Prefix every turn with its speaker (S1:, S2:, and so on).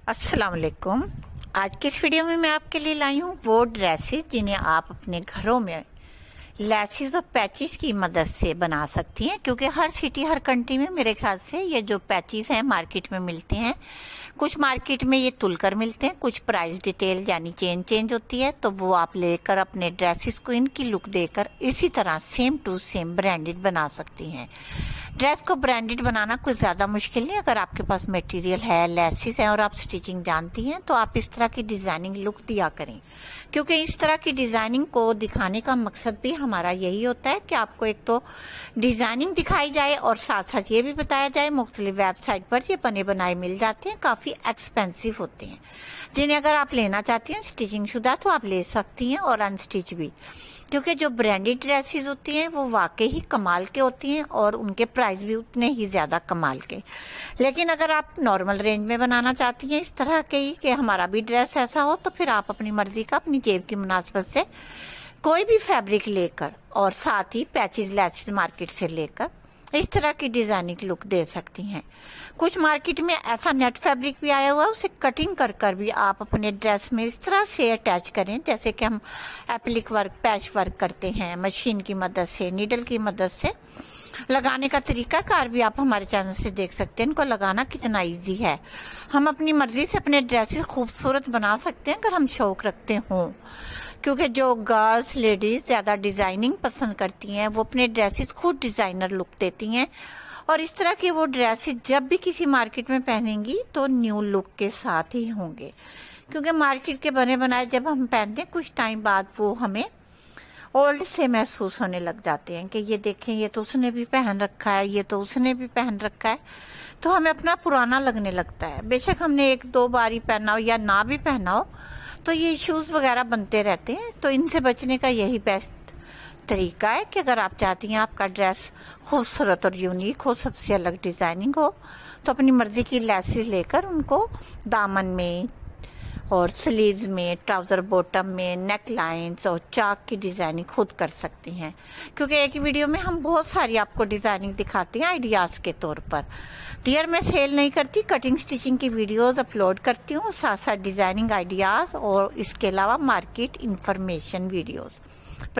S1: अस्सलाम वालेकुम। आज की इस वीडियो में मैं आपके लिए लाई हूँ वो ड्रेसेस जिन्हें आप अपने घरों में लेसिस और पैचेस की मदद से बना सकती हैं, क्योंकि हर सिटी हर कंट्री में मेरे ख्याल से ये जो पैचेस हैं मार्केट में मिलते हैं। कुछ मार्केट में ये तुलकर मिलते हैं, कुछ प्राइस डिटेल यानी चेंज होती है, तो वो आप लेकर अपने ड्रेसेस को इनकी लुक देकर इसी तरह सेम टू सेम ब्रांडेड बना सकती हैं। ड्रेस को ब्रांडेड बनाना कुछ ज़्यादा मुश्किल नहीं। अगर आपके पास मटेरियल है, लेसिस है और आप स्टिचिंग जानती हैं तो आप इस तरह की डिज़ाइनिंग लुक दिया करें, क्योंकि इस तरह की डिज़ाइनिंग को दिखाने का मकसद भी हमारा यही होता है कि आपको एक तो डिज़ाइनिंग दिखाई जाए और साथ साथ ये भी बताया जाए मुख्तलिफ वेबसाइट पर ये बने बनाए मिल जाते हैं, काफ़ी एक्सपेंसिव होते हैं, जिन्हें अगर आप लेना चाहती हैं स्टिचिंग शुदा तो आप ले सकती हैं और अनस्टिच भी, क्योंकि जो ब्रांडेड ड्रेसेस होती हैं वो वाकई ही कमाल के होती हैं और उनके प्राइस भी उतने ही ज़्यादा कमाल के। लेकिन अगर आप नॉर्मल रेंज में बनाना चाहती हैं इस तरह के ही कि हमारा भी ड्रेस ऐसा हो, तो फिर आप अपनी मर्जी का अपनी जेब की मुनासिबत से कोई भी फैब्रिक लेकर और साथ ही पैचेस लेसिस मार्केट से लेकर इस तरह की डिजाइनिंग लुक दे सकती हैं। कुछ मार्केट में ऐसा नेट फैब्रिक भी आया हुआ है, उसे कटिंग कर कर भी आप अपने ड्रेस में इस तरह से अटैच करें, जैसे कि हम एप्लिक वर्क, पैच वर्क करते हैं मशीन की मदद से, नीडल की मदद से। लगाने का तरीकाकार भी आप हमारे चैनल से देख सकते हैं, इनको लगाना कितना इजी है। हम अपनी मर्जी से अपने ड्रेसेस खूबसूरत बना सकते हैं अगर हम शौक रखते हों, क्योंकि जो गर्ल्स लेडीज ज़्यादा डिज़ाइनिंग पसंद करती हैं वो अपने ड्रेसेस खुद डिज़ाइनर लुक देती हैं, और इस तरह के वो ड्रेसेस जब भी किसी मार्केट में पहनेंगी तो न्यू लुक के साथ ही होंगे, क्योंकि मार्केट के बने बनाए जब हम पहनते हैं कुछ टाइम बाद वो हमें ओल्ड से महसूस होने लग जाते हैं कि ये देखें ये तो उसने भी पहन रखा है, ये तो उसने भी पहन रखा है, तो हमें अपना पुराना लगने लगता है। बेशक हमने एक दो बार ही पहना हो या ना भी पहना हो तो ये इश्यूज वगैरह बनते रहते हैं। तो इनसे बचने का यही बेस्ट तरीका है कि अगर आप चाहती हैं आपका ड्रेस खूबसूरत और यूनिक हो, सबसे अलग डिज़ाइनिंग हो, तो अपनी मर्जी की लेसिस लेकर उनको दामन में और स्लीव्स में, ट्राउज़र बॉटम में, नेक लाइन्स और चाक की डिज़ाइनिंग खुद कर सकती हैं, क्योंकि एक ही वीडियो में हम बहुत सारी आपको डिज़ाइनिंग दिखाते हैं आइडियाज़ के तौर पर। डियर मैं सेल नहीं करती, कटिंग स्टिचिंग की वीडियोस अपलोड करती हूँ, साथ साथ डिज़ाइनिंग आइडियाज़ और इसके अलावा मार्केट इंफॉर्मेशन वीडियोस।